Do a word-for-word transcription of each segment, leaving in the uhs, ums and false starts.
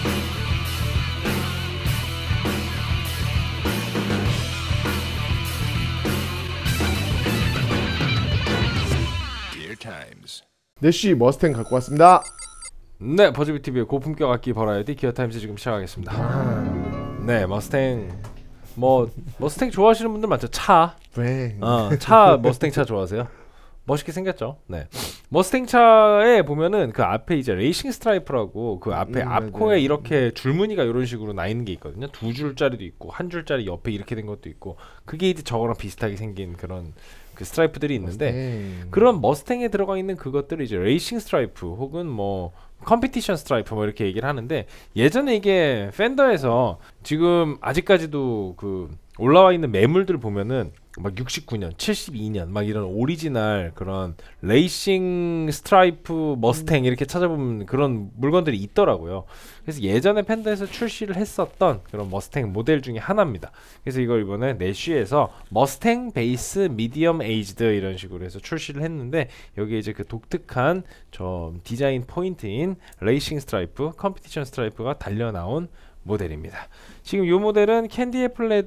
내쉬 머스탱 갖고 왔습니다. 네, 버즈비티비의 고품격 악기 버라이어티 기어타임즈 지금 시작하겠습니다. 아... 네, 머스탱 뭐 머스탱 좋아하시는 분들 많죠. 차. 왜? 어, 차 머스탱 차 좋아하세요? 멋있게 생겼죠. 네. 머스탱 차에 보면은 그 앞에 이제 레이싱 스트라이프라고 그 앞에 음, 앞코에 네. 이렇게 줄무늬가 이런 식으로 나 있는 게 있거든요. 두 줄짜리도 있고 한 줄짜리 옆에 이렇게 된 것도 있고 그게 이제 저거랑 비슷하게 생긴 그런 그 스트라이프들이 있는데 머스탱. 그런 머스탱에 들어가 있는 그것들을 이제 레이싱 스트라이프 혹은 뭐 컴피티션 스트라이프 뭐 이렇게 얘기를 하는데 예전에 이게 팬더에서 지금 아직까지도 그 올라와 있는 매물들 보면은 막 육십구 년, 칠십이 년 막 이런 오리지널 그런 레이싱 스트라이프 머스탱 이렇게 찾아보면 그런 물건들이 있더라고요. 그래서 예전에 팬더에서 출시를 했었던 그런 머스탱 모델 중에 하나입니다. 그래서 이걸 이번에 내쉬에서 머스탱 베이스 미디엄 에이지드 이런 식으로 해서 출시를 했는데 여기에 이제 그 독특한 저 디자인 포인트인 레이싱 스트라이프, 컴피티션 스트라이프가 달려 나온 모델입니다. 지금 이 모델은 캔디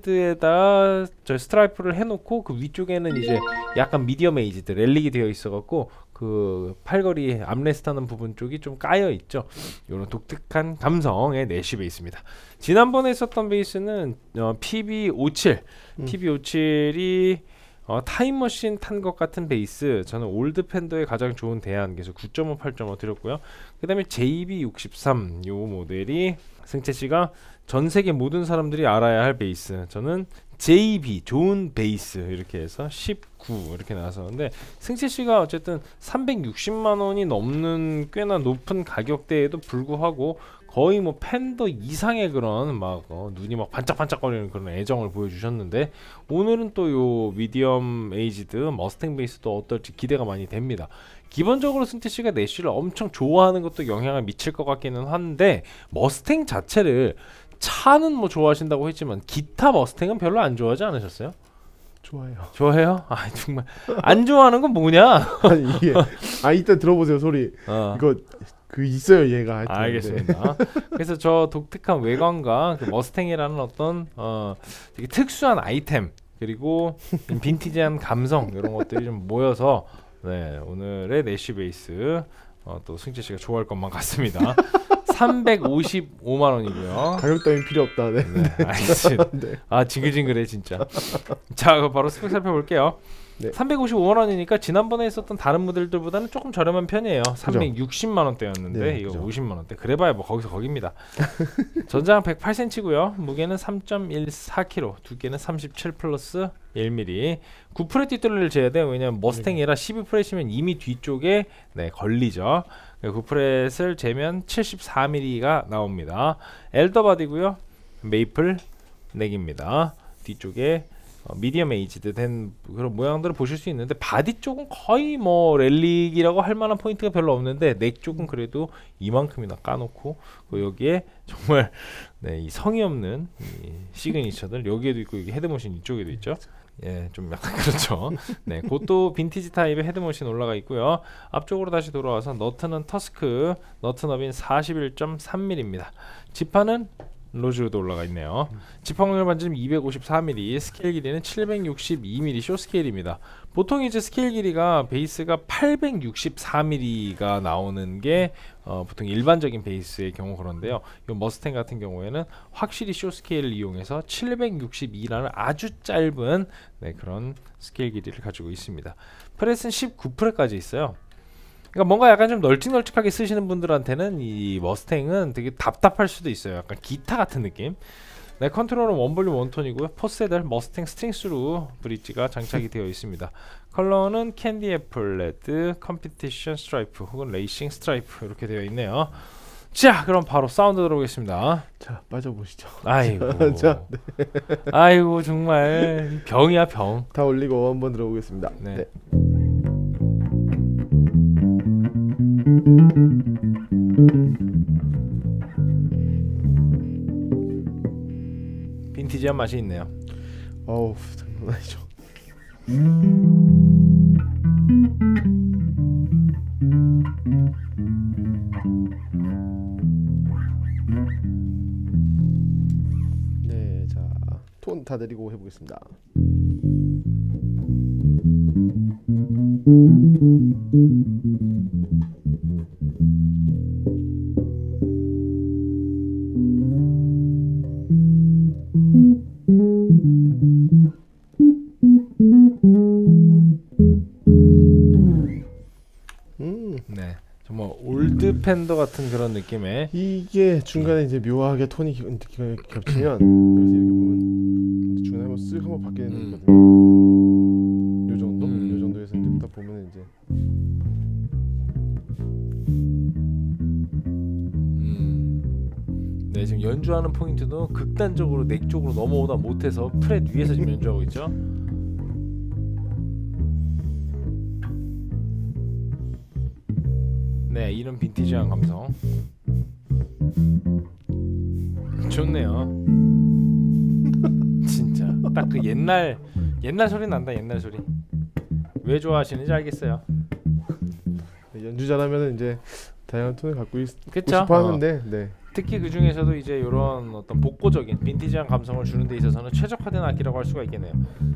애플레드에다 저 스트라이프를 해놓고 그 위쪽에는 이제 약간 미디엄 에이지드 렐릭이 되어 있어갖고 그 팔걸이 암레스트 하는 부분 쪽이 좀 까여 있죠. 이런 독특한 감성의 내쉬 베이스입니다. 지난번에 썼던 베이스는 어, 피비 오십칠, 음. 피비 오십칠이 어, 타임머신 탄 것 같은 베이스. 저는 올드 팬더의 가장 좋은 대안 그래서 구 점 오, 팔 점 오 드렸고요. 그 다음에 제이비 육십삼 요 모델이 승채씨가 전세계 모든 사람들이 알아야 할 베이스. 저는 제이비 좋은 베이스 이렇게 해서 십구 이렇게 나왔었는데 승채씨가 어쨌든 삼백육십만 원이 넘는 꽤나 높은 가격대에도 불구하고 거의 뭐 팬더 이상의 그런 막 어, 눈이 막 반짝반짝거리는 그런 애정을 보여주셨는데 오늘은 또 요 미디엄 에이지드 머스탱 베이스도 어떨지 기대가 많이 됩니다. 기본적으로 승태씨가 내쉬를 엄청 좋아하는 것도 영향을 미칠 것 같기는 한데 머스탱 자체를 차는 뭐 좋아하신다고 했지만 기타 머스탱은 별로 안 좋아하지 않으셨어요? 좋아요. 좋아해요? 아 정말 안 좋아하는 건 뭐냐? 아니 이게 아 이따 들어보세요 소리. 어. 이거 그 있어요 얘가. 알겠습니다. 그래서 저 독특한 외관과 그 머스탱이라는 어떤 어 되게 특수한 아이템 그리고 빈티지한 감성 이런 것들이 좀 모여서 네 오늘의 내쉬 베이스 어, 또 승재 씨가 좋아할 것만 같습니다. 삼백오십오만 원이고요. 가격 따윈 필요 없다. 네, 네, 알겠습니다. 네. 아 징글징글해 진짜. 자 그럼 바로 스펙 살펴볼게요. 네. 삼백오십오만 원이니까 지난번에 있었던 다른 모델들보다는 조금 저렴한 편이에요. 삼백육십만 원대였는데 네, 이거 그죠. 오십만 원대. 그래봐야 뭐 거기서 거깁니다. 전장 백팔 센티미터고요. 무게는 삼 점 일사 킬로그램, 두께는 삼십칠 플러스 일 밀리미터. 구 프렛 뒷돌리를 재야 돼요. 왜냐면 머스탱이라 십이 프렛이면 이미 뒤쪽에 네, 걸리죠. 구 프렛을 재면 칠십사 밀리미터가 나옵니다. 엘더 바디고요. 메이플 넥입니다. 뒤쪽에 어, 미디엄 에이지드 된 그런 모양들을 보실 수 있는데 바디 쪽은 거의 뭐 렐릭이라고 할 만한 포인트가 별로 없는데 넥 쪽은 그래도 이만큼이나 까놓고 그 여기에 정말 네, 이 성의 없는 이 시그니처들 여기에도 있고 여기 헤드머신 이쪽에도 있죠. 예, 좀 약간 그렇죠. 네, 그것도 빈티지 타입의 헤드머신 올라가 있고요. 앞쪽으로 다시 돌아와서 너트는 터스크, 너트 너비는 사십일 점 삼 밀리미터입니다. 지판은 로즈우드 올라가 있네요. 지팡이를 만지면 이백오십사 밀리미터, 스케일 길이는 칠백육십이 밀리미터 쇼 스케일입니다. 보통 이제 스케일 길이가 베이스가 팔백육십사 밀리미터가 나오는 게 어, 보통 일반적인 베이스의 경우 그런데요. 이 머스탱 같은 경우에는 확실히 쇼 스케일을 이용해서 칠백육십이라는 아주 짧은 네, 그런 스케일 길이를 가지고 있습니다. 프렛은 십구 프렛까지 있어요. 그러니까 뭔가 약간 좀 널찍널찍하게 쓰시는 분들한테는 이 머스탱은 되게 답답할 수도 있어요. 약간 기타 같은 느낌. 네, 컨트롤은 원볼륨 원톤이고요. 포세들 머스탱 스트링스루 브릿지가 장착이 되어 있습니다. 컬러는 캔디 애플 레드, 컴피티션 스트라이프 혹은 레이싱 스트라이프 이렇게 되어 있네요. 자, 그럼 바로 사운드 들어보겠습니다. 자, 빠져보시죠. 아이고, 자, 네. 아이고 정말 병이야 병. 다 올리고 한번 들어보겠습니다. 네. 네. 빈티지한 맛이 있네요. 어우, 장난 아니죠. 네, 자, 톤 다 내리고 해보겠습니다. 음. 네, 정말 올드 팬더 같은 그런 느낌의. 이게 중간에 이제 묘하게 톤이 겹치면 여기서 이렇게 보면 중간에 한번 쓱 한번 바뀌는 게 음. 있거든요. 요 정도, 음. 요 정도에서 이제 딱 보면 이제 음. 네, 지금 연주하는 포인트도 극단적으로 넥 쪽으로 넘어오다 못해서 프렛 위에서 지금 연주하고 있죠. 네, 이런 빈티지한 감성 좋네요. 진짜 딱 그 옛날 옛날 소리 난다. 옛날 소리. 왜 좋아하시는지 알겠어요. 연주 잘하면 이제 다양한 톤을 갖고 있, 그쵸? 싶어 하는데, 어. 네. 특히 그 중에서도 이제 이런 어떤 복고적인 빈티지한 감성을 주는 데 있어서는 최적화된 악기라고 할 수가 있겠네요.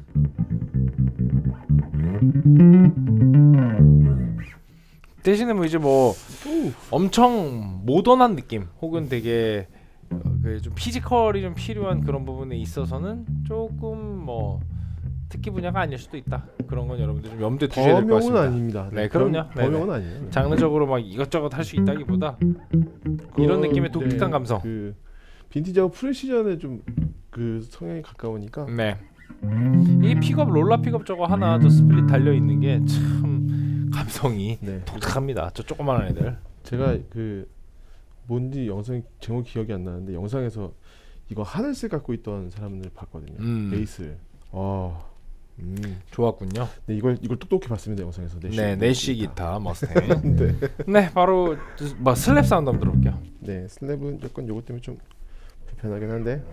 대신에 뭐 이제 뭐 엄청 모던한 느낌 혹은 되게 어, 그 좀 피지컬이 좀 필요한 그런 부분에 있어서는 조금 뭐 특기 분야가 아닐 수도 있다. 그런 건 여러분들 좀 염두에 두셔야 될 것 같습니다. 범용은 아닙니다. 네, 그럼요. 범용은 아니에요. 장르적으로 막 이것저것 할 수 있다기보다 이런 느낌의 독특한 네, 감성. 그 빈티지하고 프레시전에 좀 그 성향이 가까우니까. 네. 이 픽업 롤라 픽업 저거 하나 저 스플릿 달려 있는 게 참 감성이 네. 독특합니다. 저 조그만한 애들. 제가 그 뭔지 영상 제목 기억이 안 나는데 영상에서 이거 하늘색 갖고 있던 사람을 봤거든요. 음. 베이스를. 아, 음. 좋았군요. 네, 이걸 이걸 똑똑히 봤습니다 영상에서. 내쉬 네, 내쉬 기타 머스탱. 네. 네, 바로 뭐 슬랩 사운드 한번 들어볼게요. 네, 슬랩은 약간 요것 때문에 좀 불편하긴 한데.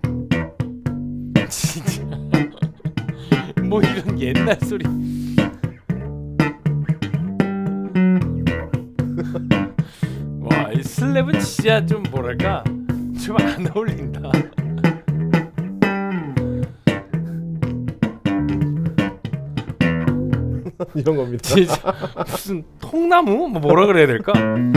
진짜 뭐 이런 옛날 소리. 와, 이 슬랩은 진짜 좀 뭐랄까 좀 안 어울린다. 이런 겁니다. 진짜 무슨 통나무 뭐 뭐라 그래야 될까?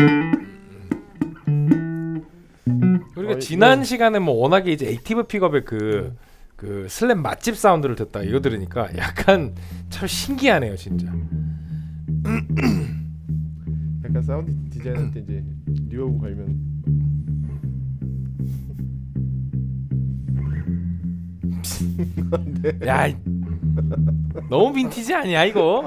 우리가 어, 지난 네. 시간에 뭐 워낙에 이제 액티브 픽업의 그, 그 슬랩 맛집 사운드를 듣다 이거 들으니까 약간 참 신기하네요 진짜. 약간 사운드 디자인할 때 이제 리버브 걸면 네. 야, 이- 너무 빈티지 아니야 이거?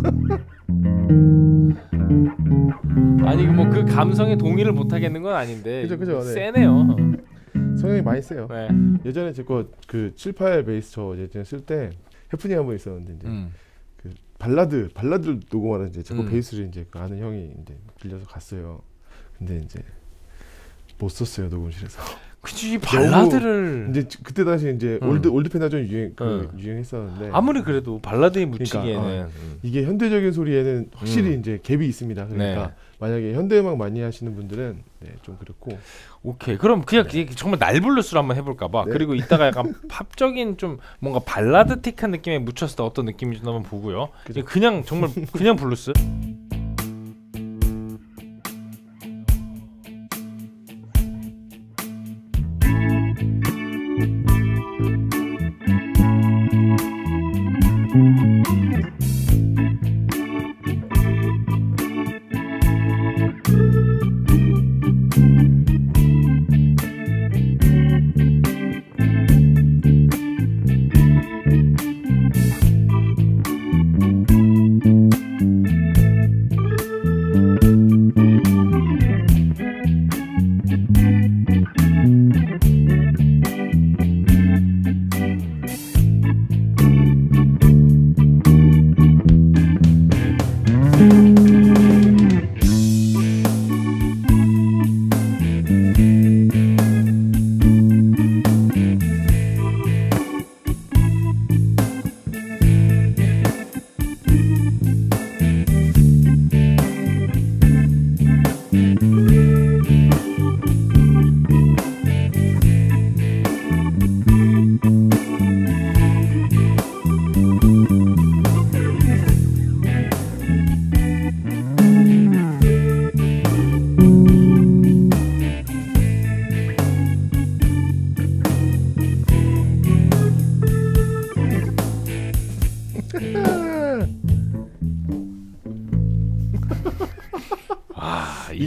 아니 뭐 그 감성에 동의를 못 하겠는 건 아닌데. 그죠, 그죠, 네. 세네요. 성향이 많이 세요. 네. 예전에 제거그 칠십팔 베이스 저 예전에 쓸 때 해프닝 한 번 있었는데 이제 음. 그 발라드 발라드를 녹음하러 이제 제거 음. 베이스를 이제 그 아는 형이 이제 빌려서 갔어요. 근데 이제 못 썼어요 녹음실에서. 그치 발라드를 이제 그때 당시 이제 음. 올드 올드 펜다 좀 유행 그 음. 유행했었는데 아무리 그래도 발라드에 묻히기에는 그러니까, 음. 이게 현대적인 소리에는 확실히 음. 이제 갭이 있습니다. 그러니까 네. 만약에 현대 음악 많이 하시는 분들은 네, 좀 그렇고. 오케이 그럼 그냥 네. 정말 날블루스로 한번 해볼까봐. 네. 그리고 이따가 약간 팝적인 좀 뭔가 발라드틱한 느낌에 묻혔을 때 어떤 느낌인지 한번 보고요. 그죠. 그냥 정말 그냥 블루스.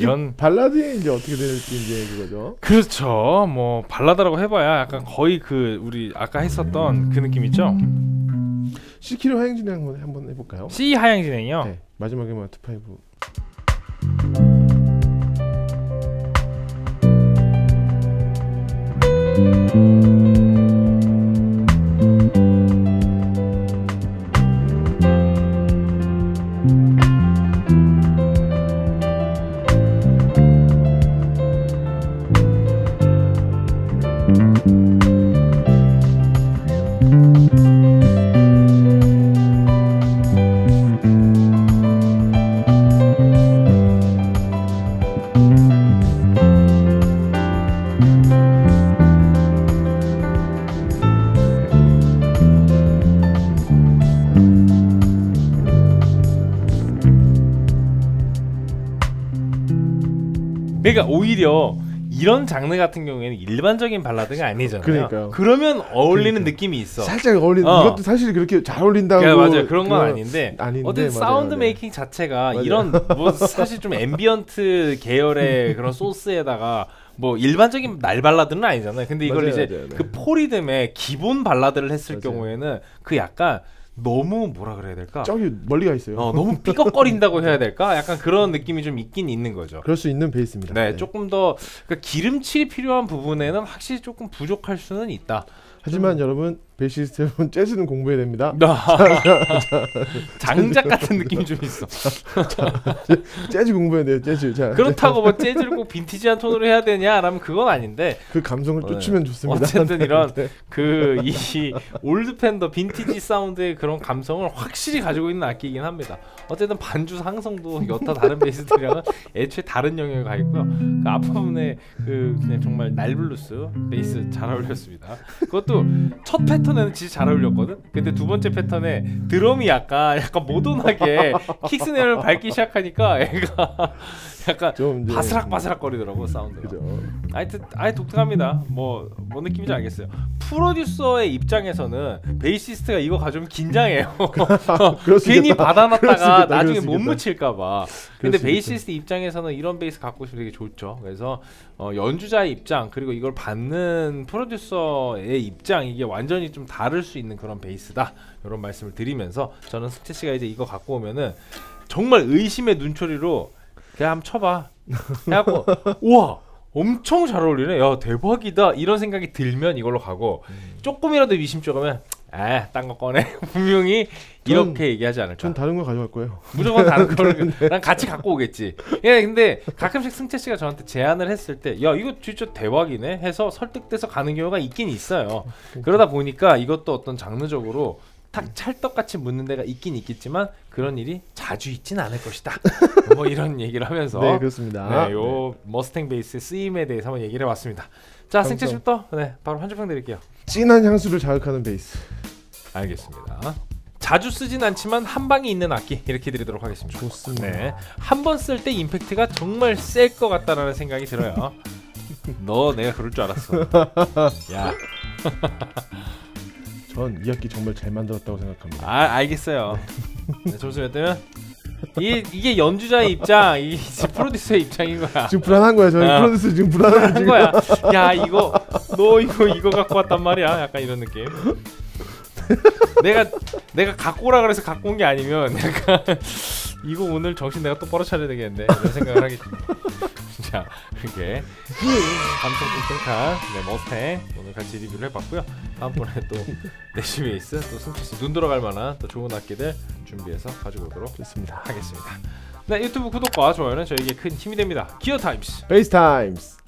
이런 발라드에 이제 어떻게 될지 이제 그거죠. 그렇죠. 뭐 발라드라고 해봐야 약간 거의 그 우리 아까 했었던 그 느낌 있죠. C키로 하향 진행 한번 한번 해볼까요? C 하향 진행이요. 네, 마지막에만 투 파이브. 그러니까 오히려 이런 장르 같은 경우에는 일반적인 발라드가 아니잖아요. 그러니까요. 그러면 어울리는 그러니까. 느낌이 있어. 살짝 어울리는 어. 이것도 사실 그렇게 잘 어울린다고. 그러니까 맞아요. 그런 건 아닌데. 아닌데 어쨌든 맞아요, 사운드 맞아요. 메이킹 자체가 맞아요. 이런 뭐 사실 좀 앰비언트 계열의 그런 소스에다가 뭐 일반적인 날 발라드는 아니잖아요. 근데 이걸 맞아요, 이제 맞아요, 네. 그 포리듬의 기본 발라드를 했을 맞아요. 경우에는 그 약간 너무 뭐라 그래야 될까? 저기 멀리 가 있어요. 어, 너무 삐걱거린다고 해야 될까? 약간 그런 느낌이 좀 있긴 있는 거죠. 그럴 수 있는 베이스입니다. 네, 조금 더 그러니까 기름칠이 필요한 부분에는 확실히 조금 부족할 수는 있다. 하지만 여러분 베이시스트 여러분 재즈는 공부해야 됩니다. 장작 같은 느낌이 좀 있어. 재즈 공부해야 돼요. 재즈. 자, 그렇다고 뭐 재즈를 꼭 빈티지한 톤으로 해야 되냐라면 그건 아닌데 그 감성을 어, 쫓으면 좋습니다. 어쨌든 이런 네. 그 이 올드 팬더 빈티지 사운드의 그런 감성을 확실히 가지고 있는 악기이긴 합니다. 어쨌든 반주 상성도 여타 다른 베이스들이랑은 애초에 다른 영역에 가 있고요. 그 앞부분에 그 그냥 정말 날블루스 베이스 잘 어울렸습니다. 그것도 첫 패턴에는 진짜 잘 어울렸거든. 근데 두 번째 패턴에 드럼이 약간 약간 모던하게 킥스네어를 밟기 시작하니까 애가 약간 좀 이제 바스락바스락 거리더라고 사운드가. 그죠. 하여튼 아예 독특합니다. 뭐, 뭐 느낌인지 알겠어요. 프로듀서의 입장에서는 베이시스트가 이거 가져오면 긴장해요. 그럴 수 괜히 있겠다. 받아놨다가 그럴 수 있겠다. 나중에 그럴 수 못 있겠다. 묻힐까봐. 그럴 근데 수 베이시스트 입장에서는 이런 베이스 갖고 있으면 되게 좋죠. 그래서 어, 연주자의 입장 그리고 이걸 받는 프로듀서의 입장 이게 완전히 좀 다를 수 있는 그런 베이스다. 이런 말씀을 드리면서 저는 승태 씨가 이제 이거 갖고 오면은 정말 의심의 눈초리로 그냥 한번 쳐봐. 해갖고 우와 엄청 잘 어울리네. 야 대박이다. 이런 생각이 들면 이걸로 가고 음. 조금이라도 미심쩍으면 아, 딴 거 꺼내. 분명히 이렇게 얘기하지 않을까. 전 다른 거 가져갈 거예요. 무조건 다른 거를 난 같이 갖고 오겠지. 예, 근데 가끔씩 승채 씨가 저한테 제안을 했을 때, 야 이거 진짜 대박이네 해서 설득돼서 가는 경우가 있긴 있어요. 그러다 보니까 이것도 어떤 장르적으로 탁 찰떡같이 묻는 데가 있긴 있겠지만 그런 일이 자주 있진 않을 것이다. 뭐 이런 얘기를 하면서 네 그렇습니다. 네, 요 머스탱 베이스의 쓰임에 대해서 한번 얘기를 해봤습니다. 자, 승채 씨부터 네, 바로 한 줄평 드릴게요. 진한 향수를 자극하는 베이스. 알겠습니다. 자주 쓰진 않지만 한 방이 있는 악기 이렇게 드리도록 하겠습니다. 좋습니다. 네, 한 번 쓸 때 임팩트가 정말 셀 것 같다라는 생각이 들어요. 너 내가 그럴 줄 알았어. 야, 전 이 악기 정말 잘 만들었다고 생각합니다. 아 알겠어요. 네, 점수 몇 대면? 이게 이게 연주자의 입장, 이 프로듀서의 입장인 거야. 지금 불안한 거야. 저희 어. 프로듀서 지금 불안한 한 지금. 거야. 야 이거 너 이거 이거 갖고 왔단 말이야. 약간 이런 느낌. 내가 내가 갖고 오라 그래서 갖고 온 게 아니면 약간 이거 오늘 정신 내가 똑바로 차려야 되겠는데 이런 생각을 하겠지. 자 이렇게 감성 뚱뚱한 네, 머스탱 오늘 같이 리뷰를 해봤고요. 다음번에 또 내시 베이스 또 승채씨 눈 들어갈 만한 또 좋은 악기들 준비해서 가지고 오도록 좋습니다. 하겠습니다. 네 유튜브 구독과 좋아요는 저에게 큰 힘이 됩니다. 기어 타임스. 베이스 타임스.